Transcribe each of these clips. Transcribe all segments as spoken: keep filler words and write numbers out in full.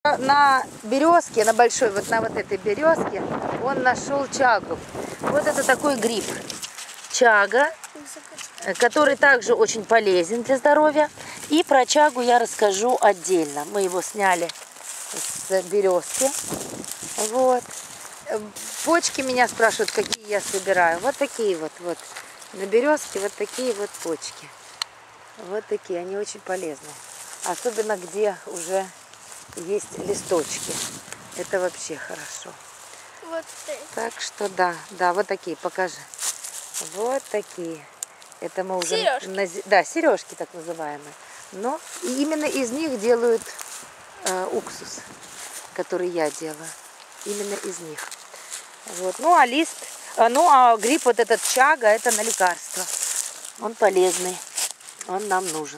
На березке, на большой, вот на вот этой березке, он нашел чагу. Вот это такой гриб. Чага, который также очень полезен для здоровья. И про чагу я расскажу отдельно. Мы его сняли с березки. Вот. Почки меня спрашивают, какие я собираю. Вот такие вот, вот. На березке вот такие вот почки. Вот такие, они очень полезны. Особенно где уже есть листочки. Это вообще хорошо. Вот так что да, да, вот такие, покажи. Вот такие. Это мы уже... Сережки. На, да, сережки так называемые. Но именно из них делают э, уксус, который я делаю. Именно из них. Вот. Ну а лист, а, ну а гриб вот этот чага, это на лекарство. Он полезный, он нам нужен.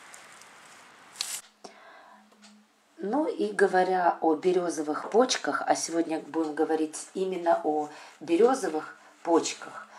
Ну и говоря о березовых почках, а сегодня будем говорить именно о березовых почках,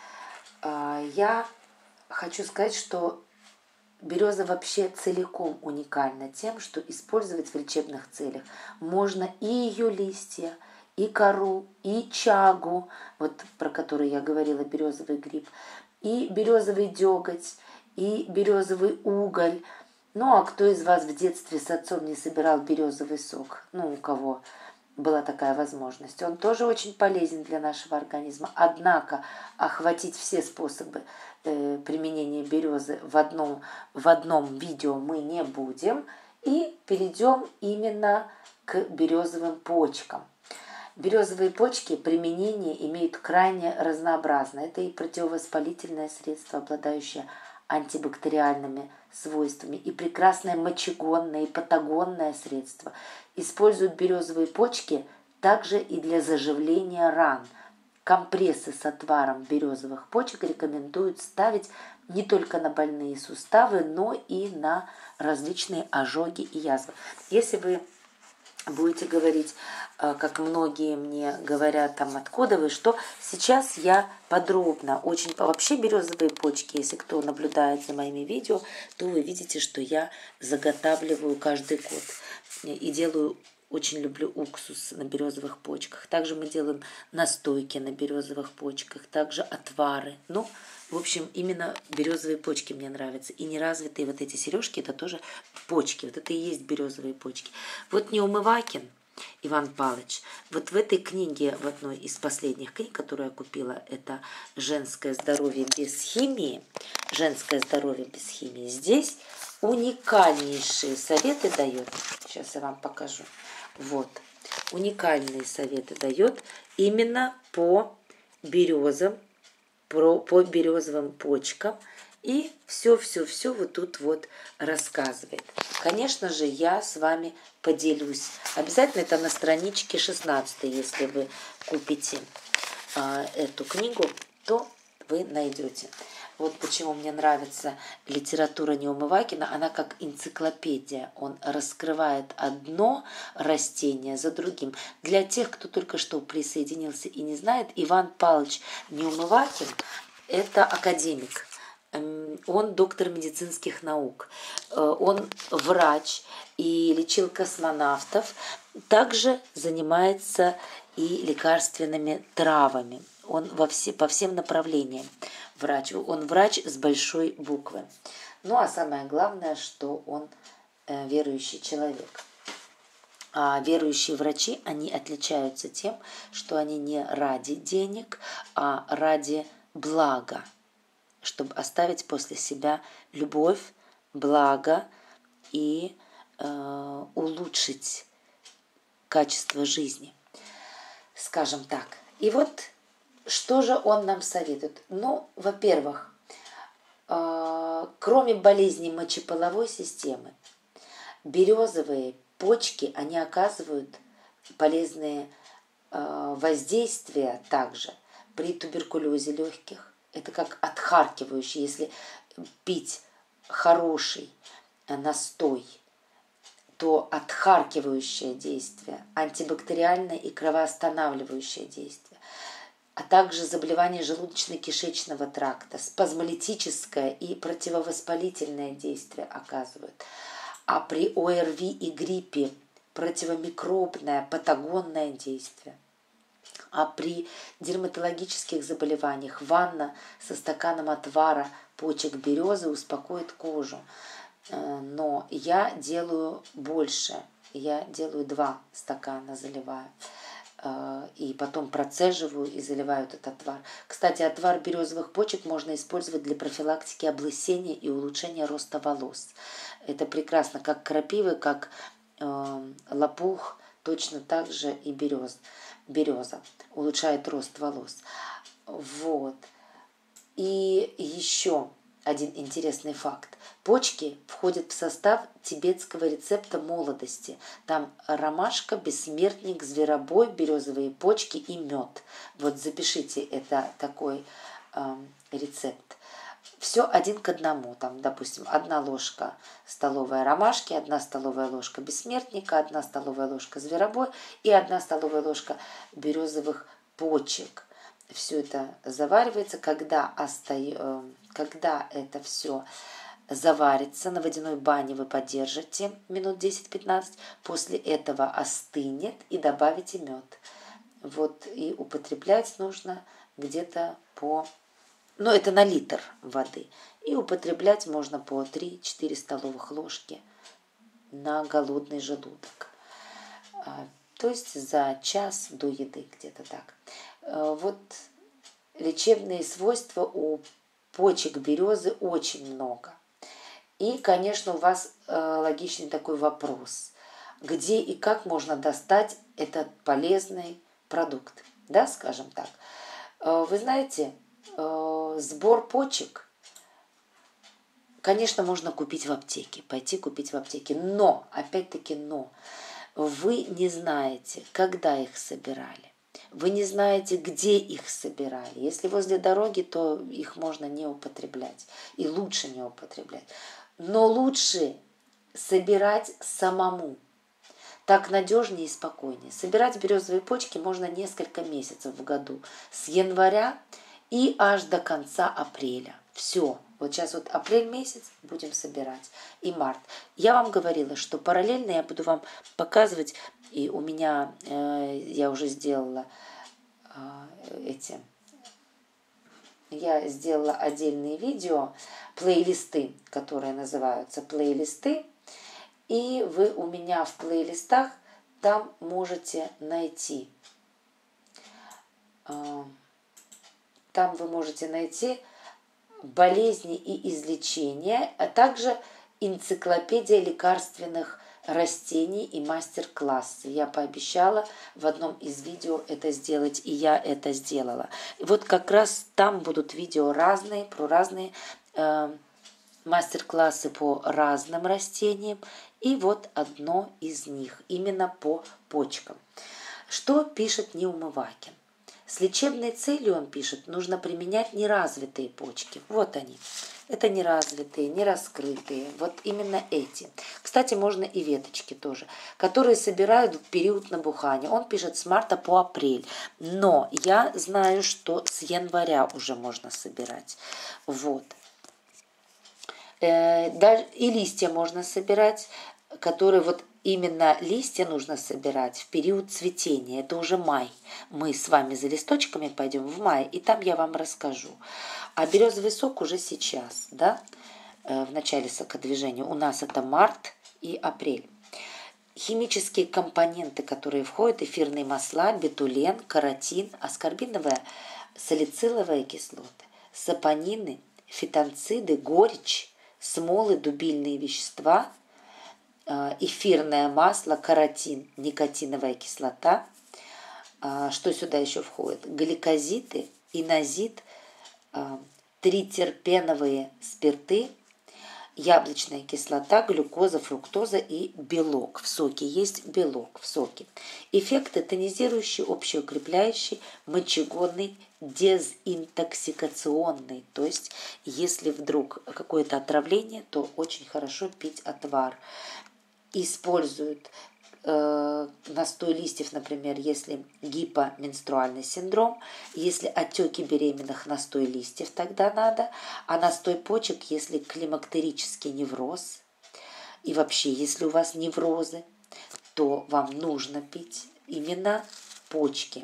я хочу сказать, что береза вообще целиком уникальна тем, что использовать в лечебных целях можно и ее листья, и кору, и чагу, вот про которую я говорила, березовый гриб, и березовый деготь, и березовый уголь. Ну, а кто из вас в детстве с отцом не собирал березовый сок? Ну, у кого была такая возможность. Он тоже очень полезен для нашего организма. Однако охватить все способы э, применения березы в одном, в одном видео мы не будем. И перейдем именно к березовым почкам. Березовые почки применение имеют крайне разнообразно. Это и противовоспалительное средство, обладающее антибактериальными свойствами, и прекрасное мочегонное и патагонное средство. Используют березовые почки также и для заживления ран. Компрессы с отваром березовых почек рекомендуют ставить не только на больные суставы, но и на различные ожоги и язвы. Если вы будете говорить, как многие мне говорят, там, откуда вы, что сейчас я подробно, очень, вообще березовые почки, если кто наблюдает за моими видео, то вы видите, что я заготавливаю каждый год и делаю, очень люблю уксус на березовых почках. Также мы делаем настойки на березовых почках, также отвары. Ну, в общем, именно березовые почки мне нравятся. И неразвитые вот эти сережки, это тоже почки. Вот это и есть березовые почки. Вот Неумывакин Иван Павлович, вот в этой книге, в одной из последних книг, которую я купила, это «Женское здоровье без химии», «Женское здоровье без химии», здесь уникальнейшие советы дает. Сейчас я вам покажу. Вот, уникальные советы дает именно по березам, про, по березовым почкам. И все-все-все вот тут вот рассказывает. Конечно же, я с вами поделюсь. Обязательно это на страничке шестнадцатой, если вы купите а, эту книгу, то вы найдете. Вот почему мне нравится литература Неумывакина. Она как энциклопедия. Он раскрывает одно растение за другим. Для тех, кто только что присоединился и не знает, Иван Павлович Неумывакин – это академик. Он доктор медицинских наук, он врач и лечил космонавтов, также занимается и лекарственными травами. Он во все, по всем направлениям врач. Он врач с большой буквы. Ну а самое главное, что он верующий человек. А верующие врачи, они отличаются тем, что они не ради денег, а ради блага, чтобы оставить после себя любовь, благо и э, улучшить качество жизни, скажем так. И вот что же он нам советует? Ну, во-первых, э, кроме болезней мочеполовой системы, березовые почки, они оказывают полезные э, воздействия также при туберкулезе легких. Это как отхаркивающий, если пить хороший настой, то отхаркивающее действие, антибактериальное и кровоостанавливающее действие, а также заболевания желудочно-кишечного тракта, спазмолитическое и противовоспалительное действие оказывают. А при ОРВИ и гриппе противомикробное, патагонное действие. А при дерматологических заболеваниях ванна со стаканом отвара почек березы успокоит кожу. Но я делаю больше. Я делаю два стакана, заливаю. И потом процеживаю и заливаю этот отвар. Кстати, отвар березовых почек можно использовать для профилактики облысения и улучшения роста волос. Это прекрасно, как крапивы, как э, лопух, точно так же и берез, береза улучшает рост волос. Вот. И еще один интересный факт. Почки входят в состав тибетского рецепта молодости. Там ромашка, бессмертник, зверобой, березовые почки и мед. Вот запишите, это такой э, рецепт. Все один к одному. Там, допустим, одна ложка столовая ромашки, одна столовая ложка бессмертника, одна столовая ложка зверобой и одна столовая ложка березовых почек. Все это заваривается, когда, оста... когда это все заварится, на водяной бане вы подержите минут десять-пятнадцать, после этого остынет и добавите мед. Вот, и употреблять нужно где-то по, ну это на литр воды, и употреблять можно по три-четыре столовых ложки на голодный желудок. То есть за час до еды, где-то так. Вот лечебные свойства у почек березы очень много. И, конечно, у вас э, логичный такой вопрос. Где и как можно достать этот полезный продукт? Да, скажем так. Э, вы знаете, э, сбор почек, конечно, можно купить в аптеке, пойти купить в аптеке. Но, опять-таки, но, вы не знаете, когда их собирали. Вы не знаете, где их собирали. Если возле дороги, то их можно не употреблять. И лучше не употреблять. Но лучше собирать самому. Так надежнее и спокойнее. Собирать березовые почки можно несколько месяцев в году. С января и аж до конца апреля. Все. Вот сейчас вот апрель месяц будем собирать. И март. Я вам говорила, что параллельно я буду вам показывать. И у меня, э, я уже сделала э, эти... Я сделала отдельные видео, плейлисты, которые называются плейлисты. И вы у меня в плейлистах там можете найти. Э, там вы можете найти болезни и излечения, а также энциклопедия лекарственных растений и мастер-классы. Я пообещала в одном из видео это сделать, и я это сделала. И вот как раз там будут видео разные, про разные э, мастер-классы по разным растениям. И вот одно из них, именно по почкам. Что пишет Неумывакин? С лечебной целью, он пишет, нужно применять неразвитые почки. Вот они. Это неразвитые, нераскрытые. Вот именно эти. Кстати, можно и веточки тоже, которые собирают в период набухания. Он пишет с марта по апрель. Но я знаю, что с января уже можно собирать. Вот. И листья можно собирать, которые вот именно листья нужно собирать в период цветения. Это уже май. Мы с вами за листочками пойдем в мае, и там я вам расскажу. А березовый сок уже сейчас, да, в начале сокодвижения. У нас это март и апрель. Химические компоненты, которые входят, эфирные масла, бетулен, каротин, аскорбиновая, салициловые кислоты, сапонины, фитонциды, горечь, смолы, дубильные вещества, эфирное масло, каротин, никотиновая кислота. Что сюда еще входит? Гликозиды, инозит, тритерпеновые спирты, яблочная кислота, глюкоза, фруктоза и белок. В соке есть белок в соке. Эффекты тонизирующий, общеукрепляющий, мочегонный, дезинтоксикационный. То есть, если вдруг какое-то отравление, то очень хорошо пить отвар. Используют э, настой листьев, например, если гипоменструальный синдром, если отеки беременных, настой листьев тогда надо, а настой почек, если климактерический невроз, и вообще, если у вас неврозы, что вам нужно пить? Именно почки.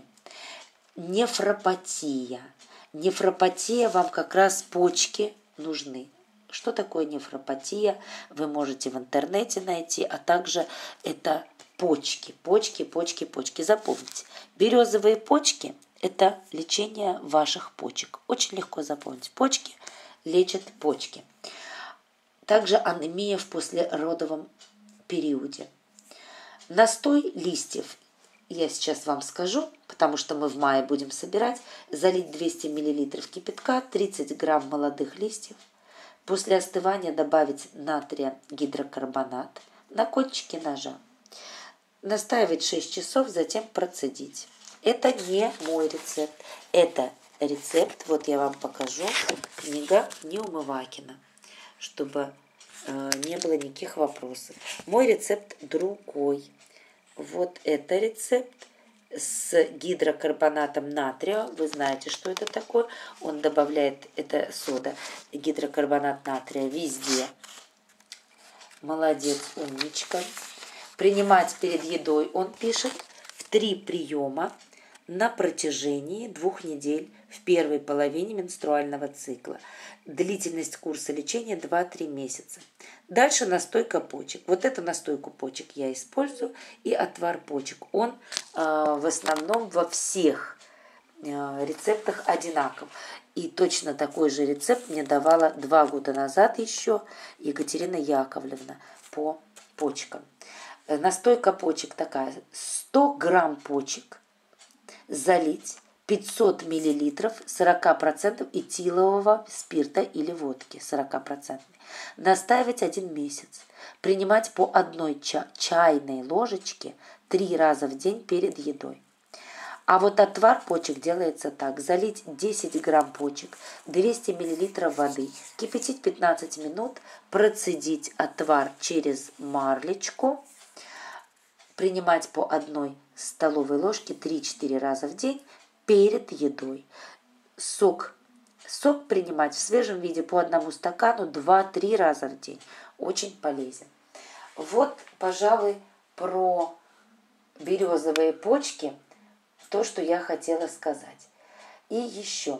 Нефропатия. Нефропатия, вам как раз почки нужны. Что такое нефропатия? Вы можете в интернете найти, а также это почки, почки, почки, почки. Запомните, березовые почки – это лечение ваших почек. Очень легко запомнить. Почки лечат почки. Также анемия в послеродовом периоде. Настой листьев я сейчас вам скажу, потому что мы в мае будем собирать. Залить двести миллилитров кипятка, тридцать грамм молодых листьев. После остывания добавить натрия гидрокарбонат на кончике ножа. Настаивать шесть часов, затем процедить. Это не мой рецепт. Это рецепт, вот я вам покажу, книга Неумывакина, чтобы э, не было никаких вопросов. Мой рецепт другой. Вот это рецепт с гидрокарбонатом натрия. Вы знаете, что это такое. Он добавляет, это сода, гидрокарбонат натрия везде. Молодец, умничка. Принимать перед едой, он пишет, в три приема на протяжении двух недель в первой половине менструального цикла. Длительность курса лечения два-три месяца. Дальше настойка почек. Вот эту настойку почек я использую. И отвар почек. Он э, в основном во всех э, рецептах одинаков. И точно такой же рецепт мне давала два года назад еще Екатерина Яковлевна по почкам. Настойка почек такая. сто грамм почек залить пятьсот миллилитров сорок процентов этилового спирта или водки сорок процентов. Настаивать один месяц. Принимать по одной ча- чайной ложечке три раза в день перед едой. А вот отвар почек делается так. Залить десять грамм почек, двести миллилитров воды, кипятить пятнадцать минут, процедить отвар через марлечку, принимать по одной столовой ложке три-четыре раза в день перед едой. Сок. Сок принимать в свежем виде по одному стакану два-три раза в день. Очень полезен. Вот, пожалуй, про березовые почки то, что я хотела сказать. И еще,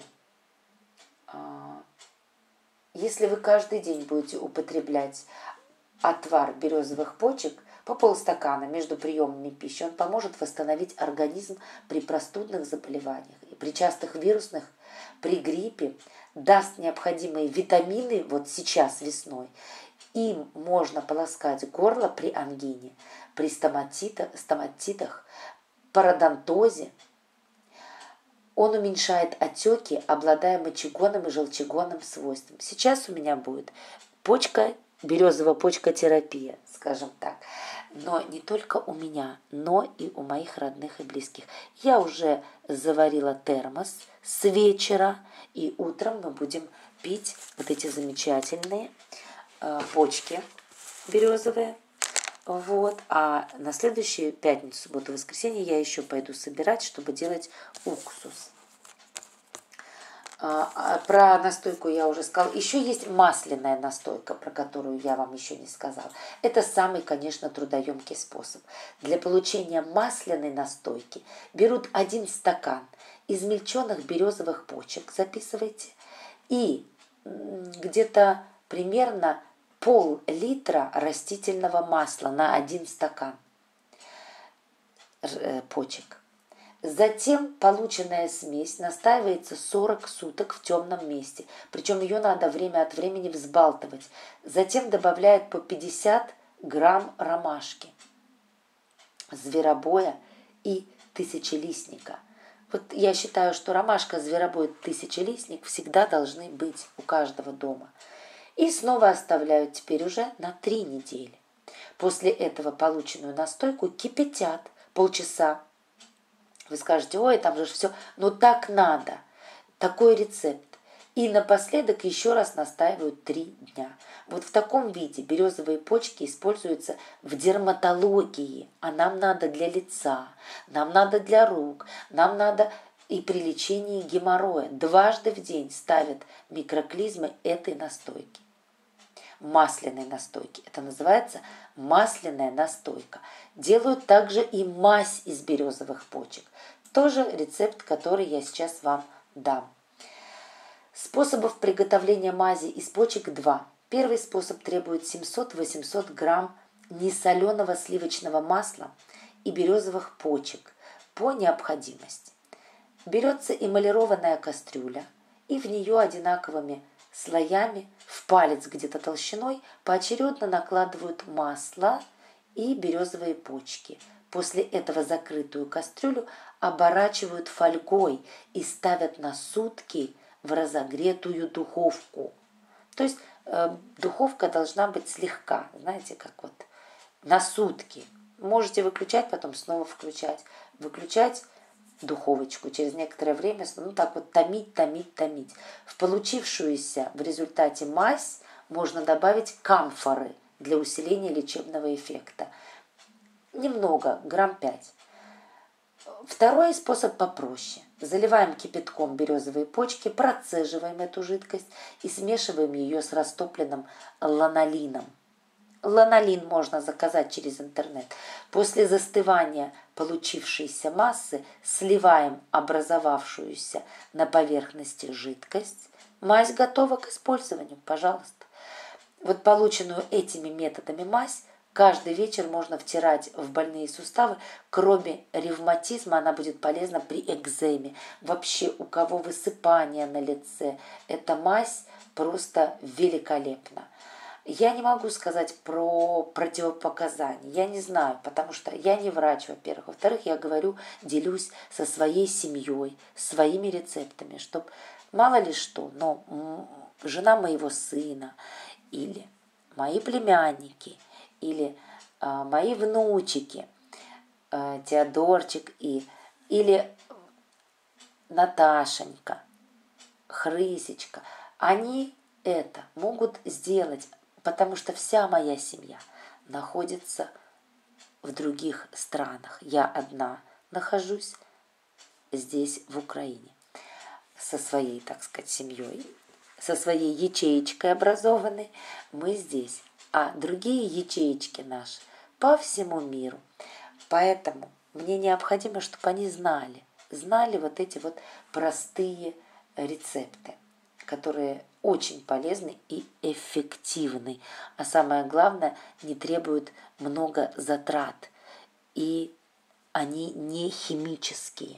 если вы каждый день будете употреблять отвар березовых почек по полстакана между приемами пищи, он поможет восстановить организм при простудных заболеваниях и при частых вирусных, при гриппе, даст необходимые витамины вот сейчас весной. Им можно полоскать горло при ангине, при стоматитах, стоматитах, пародонтозе. Он уменьшает отеки, обладая мочегонным и желчегонным свойством. Сейчас у меня будет почка, березовая почка терапия, скажем так. Но не только у меня, но и у моих родных и близких. Я уже заварила термос с вечера, и утром мы будем пить вот эти замечательные э, почки березовые. Вот. А на следующую пятницу, субботу, воскресенье я еще пойду собирать, чтобы делать уксус. Про настойку я уже сказала. Еще есть масляная настойка, про которую я вам еще не сказала. Это самый, конечно, трудоемкий способ. Для получения масляной настойки берут один стакан измельченных березовых почек, записывайте, и где-то примерно пол-литра растительного масла на один стакан почек. Затем полученная смесь настаивается сорок суток в темном месте, причем ее надо время от времени взбалтывать. Затем добавляют по пятьдесят грамм ромашки, зверобоя и тысячелистника. Вот я считаю, что ромашка, зверобой, тысячелистник всегда должны быть у каждого дома. И снова оставляют теперь уже на три недели. После этого полученную настойку кипятят полчаса. Вы скажете, ой, там же все, но так надо, такой рецепт. И напоследок еще раз настаивают три дня. Вот в таком виде березовые почки используются в дерматологии, а нам надо для лица, нам надо для рук, нам надо и при лечении геморроя. Дважды в день ставят микроклизмы этой настойки. масляной настойки. Это называется масляная настойка. Делают также и мазь из березовых почек. Тоже рецепт, который я сейчас вам дам. Способов приготовления мази из почек два. Первый способ требует семьсот-восемьсот грамм несоленого сливочного масла и березовых почек по необходимости. Берется эмалированная кастрюля, и в нее одинаковыми слоями в палец где-то толщиной поочередно накладывают масло и березовые почки. После этого закрытую кастрюлю оборачивают фольгой и ставят на сутки в разогретую духовку. То есть э, духовка должна быть слегка, знаете, как вот на сутки. Можете выключать, потом снова включать. Выключать духовочку через некоторое время, ну так вот томить, томить, томить. В получившуюся в результате мазь можно добавить камфоры для усиления лечебного эффекта. Немного, грамм пять. Второй способ попроще. Заливаем кипятком березовые почки, процеживаем эту жидкость и смешиваем ее с растопленным ланолином. Ланолин можно заказать через интернет. После застывания получившейся массы сливаем образовавшуюся на поверхности жидкость. Мазь готова к использованию, пожалуйста. Вот полученную этими методами мазь каждый вечер можно втирать в больные суставы. Кроме ревматизма, она будет полезна при экземе. Вообще, у кого высыпание на лице, эта мазь просто великолепна. Я не могу сказать про противопоказания, я не знаю, потому что я не врач, во-первых. Во-вторых, я говорю, делюсь со своей семьей, своими рецептами, чтобы мало ли что, но жена моего сына или мои племянники, или а, мои внучики, а, Теодорчик и, или Наташенька, Хрысечка, они это могут сделать, потому что вся моя семья находится в других странах. Я одна нахожусь здесь, в Украине, со своей, так сказать, семьей, со своей ячеечкой образованной. Мы здесь, а другие ячеечки наши по всему миру. Поэтому мне необходимо, чтобы они знали, знали вот эти вот простые рецепты, которые очень полезны и эффективны, а самое главное, не требуют много затрат, и они не химические.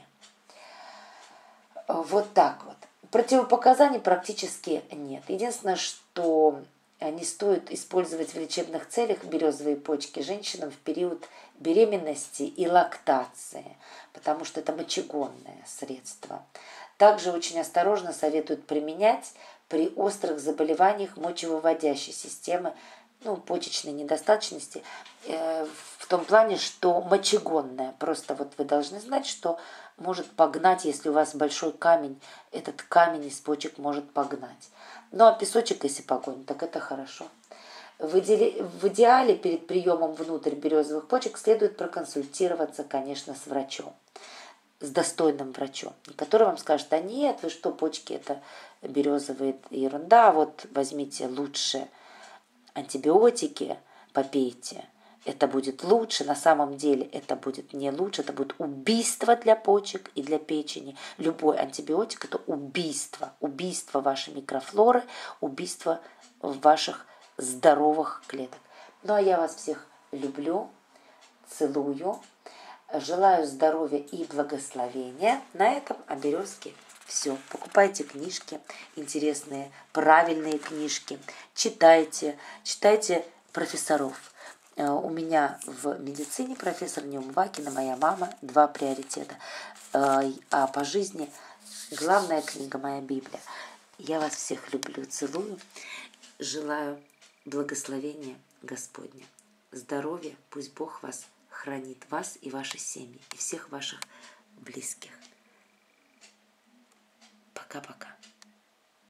Вот так вот. Противопоказаний практически нет. Единственное, что не стоит использовать в лечебных целях березовые почки женщинам в период беременности и лактации, потому что это мочегонное средство. Также очень осторожно советуют применять при острых заболеваниях мочевыводящей системы, ну, почечной недостаточности, э, в том плане, что мочегонная. Просто вот вы должны знать, что может погнать, если у вас большой камень, этот камень из почек может погнать. Ну, а песочек, если погонит, так это хорошо. В идеале, в идеале перед приемом внутрь березовых почек следует проконсультироваться, конечно, с врачом, с достойным врачом, который вам скажет: а нет, вы что, почки это березовые, ерунда, вот возьмите лучше антибиотики, попейте, это будет лучше. На самом деле это будет не лучше, это будет убийство для почек и для печени. Любой антибиотик – это убийство, убийство вашей микрофлоры, убийство ваших здоровых клеток. Ну а я вас всех люблю, целую. Желаю здоровья и благословения. На этом о березке все. Покупайте книжки, интересные, правильные книжки. Читайте, читайте профессоров. У меня в медицине профессор Неумывакина, моя мама, два приоритета. А по жизни главная книга моя Библия. Я вас всех люблю, целую. Желаю благословения Господня. Здоровья, пусть Бог вас хранит, вас и ваши семьи, и всех ваших близких. Пока-пока.